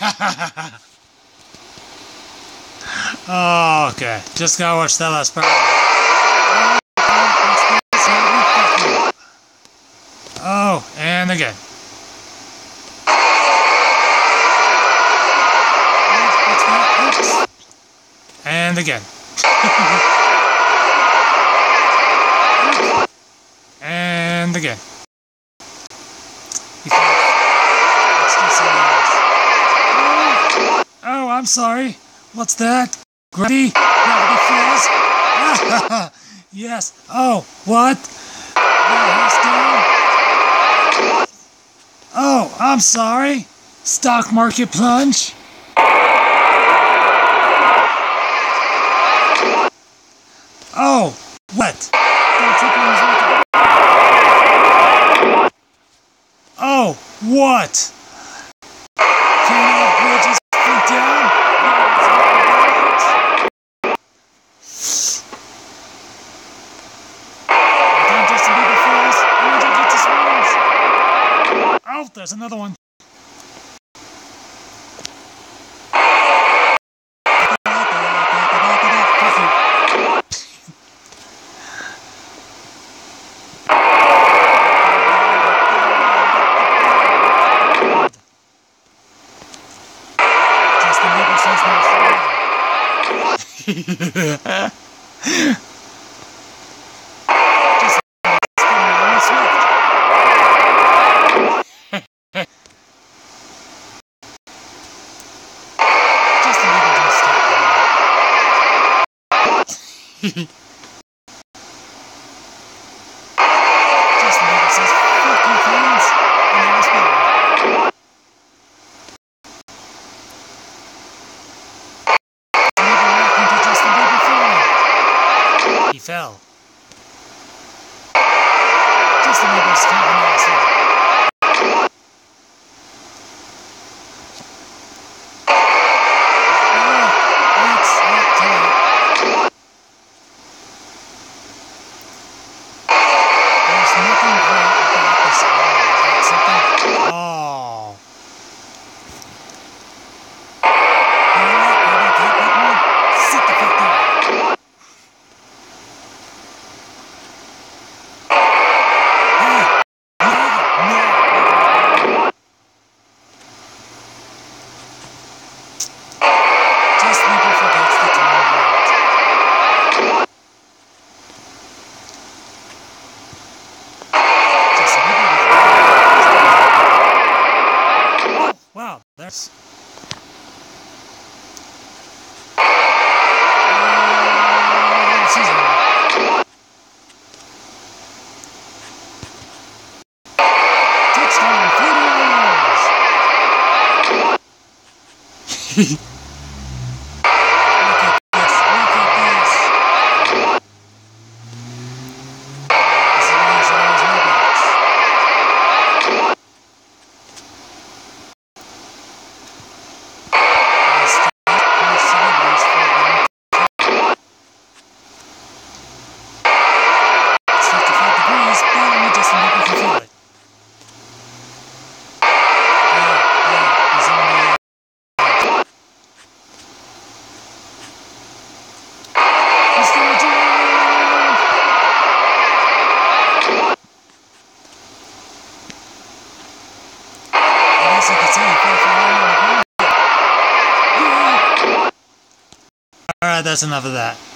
Oh, okay. Just gotta watch that last part. Oh, and again. And again. And again. Oh, I'm sorry. What's that? Gravity? Gravity falls? Yes. Oh, what? Oh, I'm sorry. Stock market plunge? Oh, what? Oh, what? Canal bridges went down? Again, Justin Bieber falls. Angel gets his wings. Oh, there's another one. Justin Bieber says, "Fuck you fans," and they respond. He fell. Justin Bieber's kind of an asshole. There's nothing great about this island. That's something. Oh. Sit the fuck down. Wow, that's... Touchdown, 40 yards! Alright, that's enough of that.